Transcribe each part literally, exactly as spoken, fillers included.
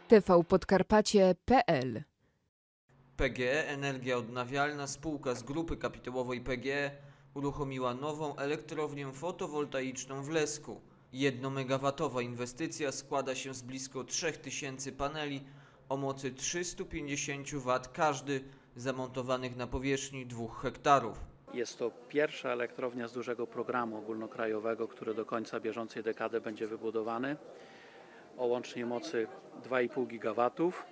tvpodkarpacie kropka p l P G E Energia Odnawialna, spółka z grupy kapitałowej P G E, uruchomiła nową elektrownię fotowoltaiczną w Lesku. Jednomegawatowa inwestycja składa się z blisko trzech tysięcy paneli o mocy trzystu pięćdziesięciu watów każdy, zamontowanych na powierzchni dwóch hektarów. Jest to pierwsza elektrownia z dużego programu ogólnokrajowego, który do końca bieżącej dekady będzie wybudowany, o łącznej mocy dwa i pół gigawatów.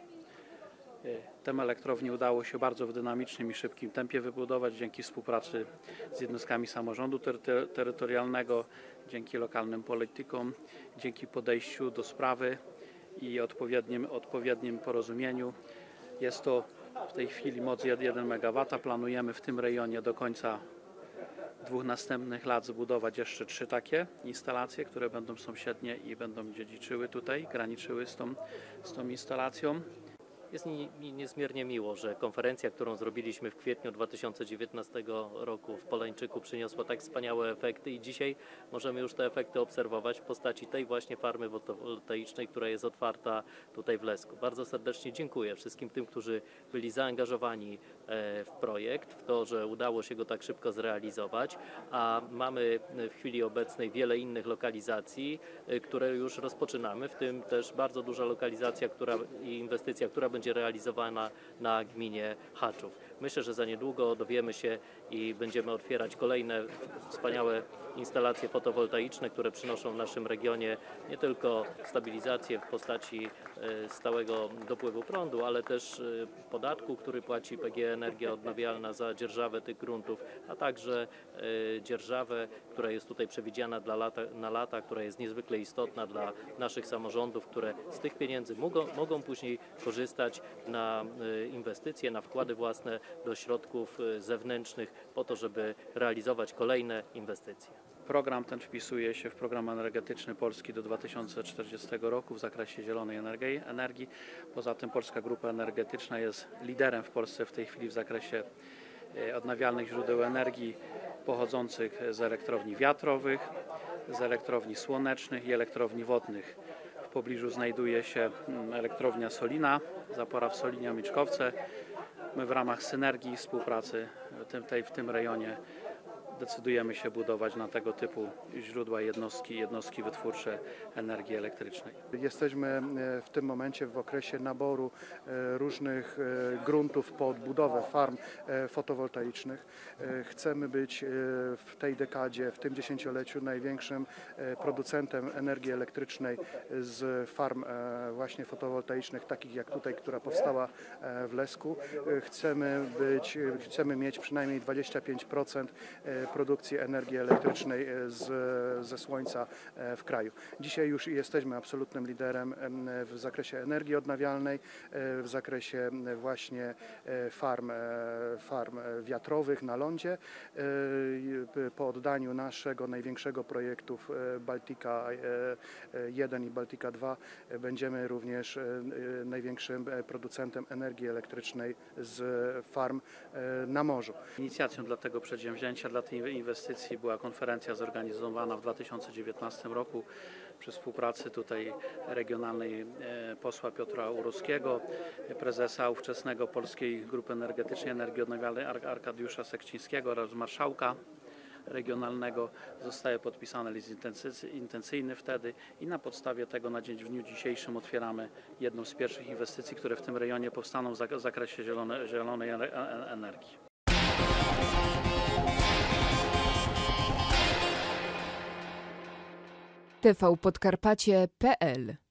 Tę elektrownię udało się bardzo w dynamicznym i szybkim tempie wybudować dzięki współpracy z jednostkami samorządu tery- terytorialnego, dzięki lokalnym politykom, dzięki podejściu do sprawy i odpowiednim, odpowiednim porozumieniu. Jest to w tej chwili moc jeden megawat. Planujemy w tym rejonie do końca dwóch następnych lat zbudować jeszcze trzy takie instalacje, które będą sąsiednie i będą dziedziczyły tutaj, graniczyły z tą, z tą instalacją. Jest mi niezmiernie miło, że konferencja, którą zrobiliśmy w kwietniu dwa tysiące dziewiętnastego roku w Polańczyku, przyniosła tak wspaniałe efekty i dzisiaj możemy już te efekty obserwować w postaci tej właśnie farmy fotowoltaicznej, która jest otwarta tutaj w Lesku. Bardzo serdecznie dziękuję wszystkim tym, którzy byli zaangażowani w projekt, w to, że udało się go tak szybko zrealizować, a mamy w chwili obecnej wiele innych lokalizacji, które już rozpoczynamy, w tym też bardzo duża lokalizacja która, i inwestycja, która będzie realizowana na gminie Haczów. Myślę, że za niedługo dowiemy się i będziemy otwierać kolejne wspaniałe instalacje fotowoltaiczne, które przynoszą w naszym regionie nie tylko stabilizację w postaci stałego dopływu prądu, ale też podatku, który płaci P G E Energia Odnawialna za dzierżawę tych gruntów, a także dzierżawę, która jest tutaj przewidziana dla lata, na lata, która jest niezwykle istotna dla naszych samorządów, które z tych pieniędzy mogą, mogą później korzystać na inwestycje, na wkłady własne do środków zewnętrznych po to, żeby realizować kolejne inwestycje. Program ten wpisuje się w program energetyczny Polski do dwa tysiące czterdziestego roku w zakresie zielonej energii. Poza tym Polska Grupa Energetyczna jest liderem w Polsce w tej chwili w zakresie odnawialnych źródeł energii pochodzących z elektrowni wiatrowych, z elektrowni słonecznych i elektrowni wodnych. W pobliżu znajduje się elektrownia Solina, zapora w Solinie Omiczkowce. My w ramach synergii współpracy w tym, tej, w tym rejonie decydujemy się budować na tego typu źródła jednostki, jednostki wytwórcze energii elektrycznej. Jesteśmy w tym momencie w okresie naboru różnych gruntów pod budowę farm fotowoltaicznych. Chcemy być w tej dekadzie, w tym dziesięcioleciu największym producentem energii elektrycznej z farm właśnie fotowoltaicznych, takich jak tutaj, która powstała w Lesku. Chcemy być, chcemy mieć przynajmniej dwadzieścia pięć procent produkcji energii elektrycznej z, ze słońca w kraju. Dzisiaj już jesteśmy absolutnym liderem w zakresie energii odnawialnej, w zakresie właśnie farm, farm wiatrowych na lądzie. Po oddaniu naszego największego projektu Baltica jeden i Baltica dwa będziemy również największym producentem energii elektrycznej z farm na morzu. Inicjacją dla tego przedsięwzięcia, dla tej inwestycji była konferencja zorganizowana w dwa tysiące dziewiętnastym roku przy współpracy tutaj regionalnej posła Piotra Uruskiego, prezesa ówczesnego Polskiej Grupy Energetycznej Energii Odnawialnej Arkadiusza Sekcińskiego oraz marszałka regionalnego. Zostaje podpisany list intencyjny wtedy i na podstawie tego na dzień w dniu dzisiejszym otwieramy jedną z pierwszych inwestycji, które w tym rejonie powstaną w zakresie zielone, zielonej energii. tvpodkarpacie kropka p l